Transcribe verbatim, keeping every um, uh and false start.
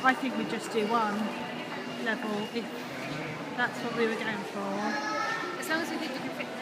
I think we'd just do one level if that's what we were going for. As long as we think we can fit